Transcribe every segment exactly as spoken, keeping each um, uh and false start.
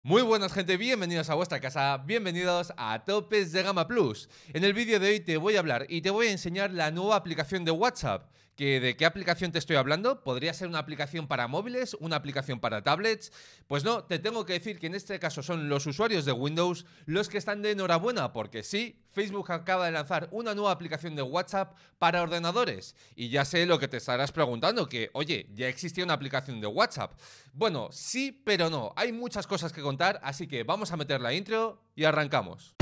Muy buenas gente, bienvenidos a vuestra casa, bienvenidos a Topes de Gama Plus. En el vídeo de hoy te voy a hablar y te voy a enseñar la nueva aplicación de WhatsApp. ¿Que ¿De qué aplicación te estoy hablando? ¿Podría ser una aplicación para móviles? ¿Una aplicación para tablets? Pues no, te tengo que decir que en este caso son los usuarios de Windows los que están de enhorabuena, porque sí, Facebook acaba de lanzar una nueva aplicación de WhatsApp para ordenadores. Y ya sé lo que te estarás preguntando, que oye, ya existía una aplicación de WhatsApp. Bueno, sí, pero no, hay muchas cosas que contar, así que vamos a meter la intro y arrancamos.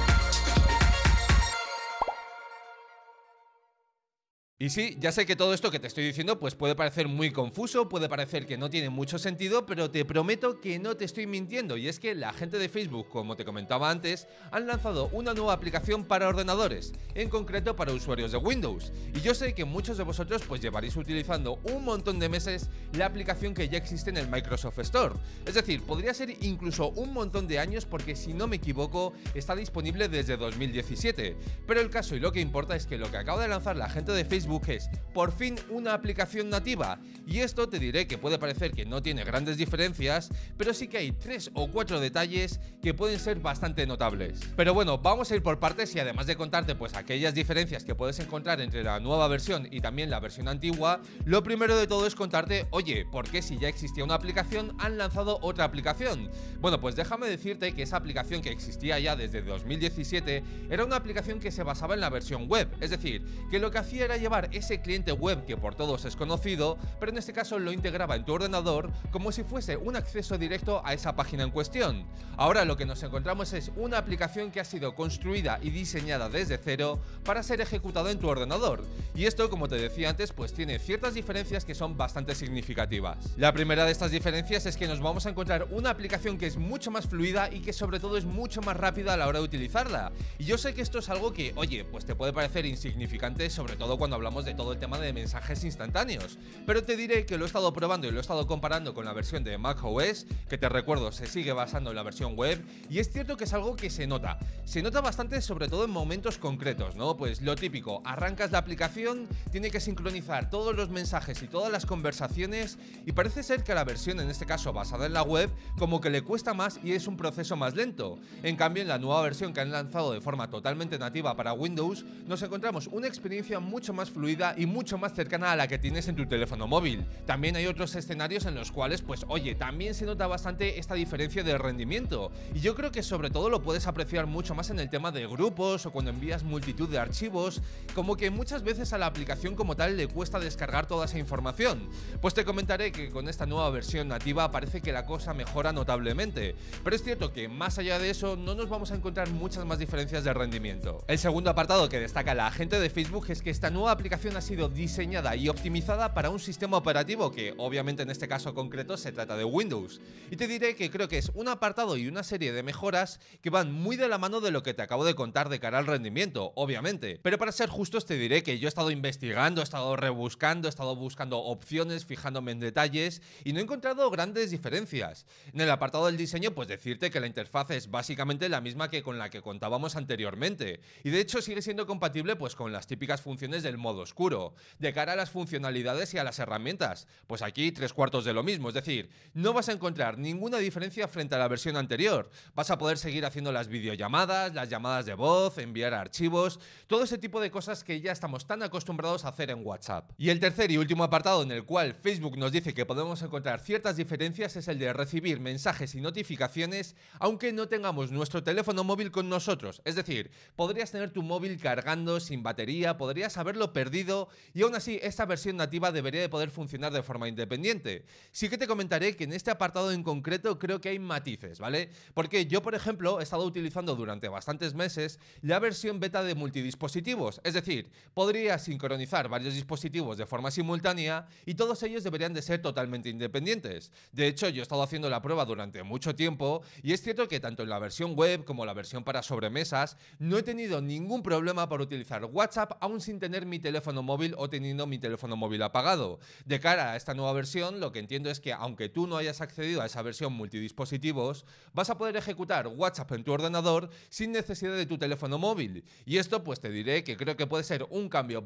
Y sí, ya sé que todo esto que te estoy diciendo pues puede parecer muy confuso, puede parecer que no tiene mucho sentido, pero te prometo que no te estoy mintiendo, y es que la gente de Facebook, como te comentaba antes, han lanzado una nueva aplicación para ordenadores, en concreto para usuarios de Windows. Y yo sé que muchos de vosotros pues llevaréis utilizando un montón de meses la aplicación que ya existe en el Microsoft Store. Es decir, podría ser incluso un montón de años, porque si no me equivoco está disponible desde dos mil diecisiete. Pero el caso y lo que importa es que lo que acaba de lanzar la gente de Facebook es por fin una aplicación nativa, y esto te diré que puede parecer que no tiene grandes diferencias, pero sí que hay tres o cuatro detalles que pueden ser bastante notables. Pero bueno, vamos a ir por partes, y además de contarte pues aquellas diferencias que puedes encontrar entre la nueva versión y también la versión antigua, lo primero de todo es contarte, oye, ¿por qué si ya existía una aplicación han lanzado otra aplicación? Bueno, pues déjame decirte que esa aplicación que existía ya desde dos mil diecisiete era una aplicación que se basaba en la versión web, es decir, que lo que hacía era llevar ese cliente web que por todos es conocido, pero en este caso lo integraba en tu ordenador como si fuese un acceso directo a esa página en cuestión. Ahora lo que nos encontramos es una aplicación que ha sido construida y diseñada desde cero para ser ejecutada en tu ordenador, y esto, como te decía antes, pues tiene ciertas diferencias que son bastante significativas. La primera de estas diferencias es que nos vamos a encontrar una aplicación que es mucho más fluida y que sobre todo es mucho más rápida a la hora de utilizarla. Y yo sé que esto es algo que, oye, pues te puede parecer insignificante, sobre todo cuando hablamos de todo el tema de mensajes instantáneos, pero te diré que lo he estado probando y lo he estado comparando con la versión de macOS, que te recuerdo se sigue basando en la versión web, y es cierto que es algo que se nota, se nota bastante, sobre todo en momentos concretos, ¿no? Pues lo típico, arrancas la aplicación, tiene que sincronizar todos los mensajes y todas las conversaciones, y parece ser que a la versión, en este caso basada en la web, como que le cuesta más y es un proceso más lento. En cambio, en la nueva versión que han lanzado de forma totalmente nativa para Windows, nos encontramos una experiencia mucho más fluida y mucho más cercana a la que tienes en tu teléfono móvil. También hay otros escenarios en los cuales, pues oye, también se nota bastante esta diferencia de rendimiento, y yo creo que sobre todo lo puedes apreciar mucho más en el tema de grupos o cuando envías multitud de archivos, como que muchas veces a la aplicación como tal le cuesta descargar toda esa información. Pues te comentaré que con esta nueva versión nativa parece que la cosa mejora notablemente, pero es cierto que más allá de eso no nos vamos a encontrar muchas más diferencias de rendimiento. El segundo apartado que destaca la gente de Facebook es que esta nueva aplicación ha sido diseñada y optimizada para un sistema operativo que, obviamente en este caso concreto, se trata de Windows. Y te diré que creo que es un apartado y una serie de mejoras que van muy de la mano de lo que te acabo de contar de cara al rendimiento, obviamente. Pero para ser justos te diré que yo he estado investigando, he estado rebuscando, he estado buscando opciones, fijándome en detalles, y no he encontrado grandes diferencias. En el apartado del diseño, pues decirte que la interfaz es básicamente la misma que con la que contábamos anteriormente, y de hecho sigue siendo compatible pues con las típicas funciones del modo oscuro. De cara a las funcionalidades y a las herramientas, pues aquí tres cuartos de lo mismo, es decir, no vas a encontrar ninguna diferencia frente a la versión anterior. Vas a poder seguir haciendo las videollamadas, las llamadas de voz, enviar archivos, todo ese tipo de cosas que ya estamos tan acostumbrados a hacer en WhatsApp. Y el tercer y último apartado en el cual Facebook nos dice que podemos encontrar ciertas diferencias es el de recibir mensajes y notificaciones aunque no tengamos nuestro teléfono móvil con nosotros. Es decir, podrías tener tu móvil cargando sin batería, podrías haberlo perdido, y aún así esta versión nativa debería de poder funcionar de forma independiente. Sí que te comentaré que en este apartado en concreto creo que hay matices, ¿vale? Porque yo, por ejemplo, he estado utilizando durante bastantes meses la versión beta de multidispositivos, es decir, podría sincronizar varios dispositivos de forma simultánea y todos ellos deberían de ser totalmente independientes. De hecho, yo he estado haciendo la prueba durante mucho tiempo, y es cierto que tanto en la versión web como la versión para sobremesas no he tenido ningún problema para utilizar WhatsApp aún sin tener mi teléfono teléfono móvil o teniendo mi teléfono móvil apagado. De cara a esta nueva versión, lo que entiendo es que aunque tú no hayas accedido a esa versión multidispositivos, vas a poder ejecutar WhatsApp en tu ordenador sin necesidad de tu teléfono móvil. Y esto pues te diré que creo que puede ser un cambio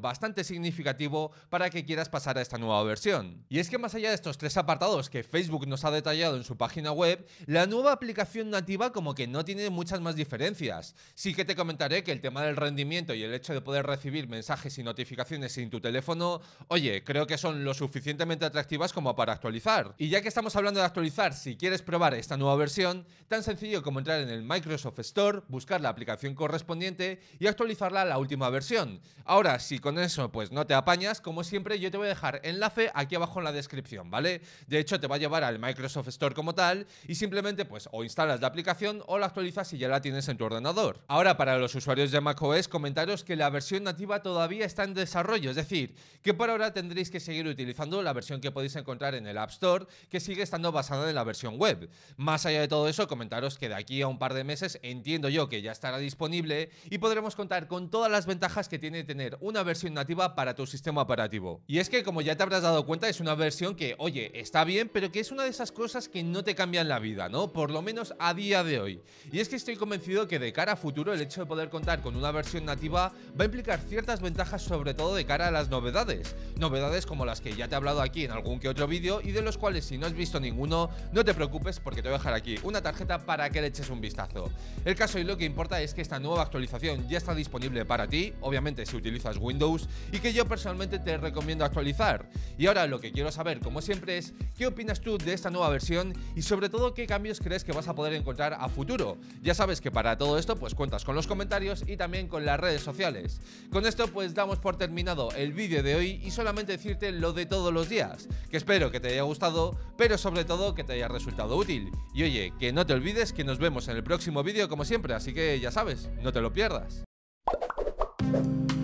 bastante significativo para que quieras pasar a esta nueva versión. Y es que más allá de estos tres apartados que Facebook nos ha detallado en su página web, la nueva aplicación nativa como que no tiene muchas más diferencias. Sí que te comentaré que el tema del rendimiento y el hecho de poder recibir mensajes y notificaciones sin tu teléfono, oye, creo que son lo suficientemente atractivas como para actualizar. Y ya que estamos hablando de actualizar, si quieres probar esta nueva versión, tan sencillo como entrar en el Microsoft Store, buscar la aplicación correspondiente y actualizarla a la última versión. Ahora, si con eso pues no te apañas, como siempre yo te voy a dejar enlace aquí abajo en la descripción, ¿vale? De hecho te va a llevar al Microsoft Store como tal y simplemente pues o instalas la aplicación o la actualizas si ya la tienes en tu ordenador. Ahora, para los usuarios de macOS, comentaros que la versión nativa todavía está en desarrollo, es decir, que por ahora tendréis que seguir utilizando la versión que podéis encontrar en el App Store, que sigue estando basada en la versión web. Más allá de todo eso, comentaros que de aquí a un par de meses entiendo yo que ya estará disponible y podremos contar con todas las ventajas que tiene tener una versión nativa para tu sistema operativo. Y es que, como ya te habrás dado cuenta, es una versión que, oye, está bien, pero que es una de esas cosas que no te cambian la vida, ¿no? Por lo menos a día de hoy. Y es que estoy convencido que de cara a futuro el hecho de poder contar con una versión nativa va a implicar ciertas ventajas, sobre todo de cara a las novedades. Novedades como las que ya te he hablado aquí en algún que otro vídeo y de los cuales, si no has visto ninguno, no te preocupes porque te voy a dejar aquí una tarjeta para que le eches un vistazo. El caso y lo que importa es que esta nueva actualización ya está disponible para ti, obviamente si utilizas Windows, y que yo personalmente te recomiendo actualizar. Y ahora lo que quiero saber, como siempre, es qué opinas tú de esta nueva versión y sobre todo qué cambios crees que vas a poder encontrar a futuro. Ya sabes que para todo esto pues cuentas con los comentarios y también con las redes sociales. Con esto pues damos por terminado el vídeo de hoy y solamente decirte lo de todos los días, que espero que te haya gustado, pero sobre todo que te haya resultado útil. Y oye, que no te olvides que nos vemos en el próximo vídeo como siempre, así que ya sabes, no te lo pierdas.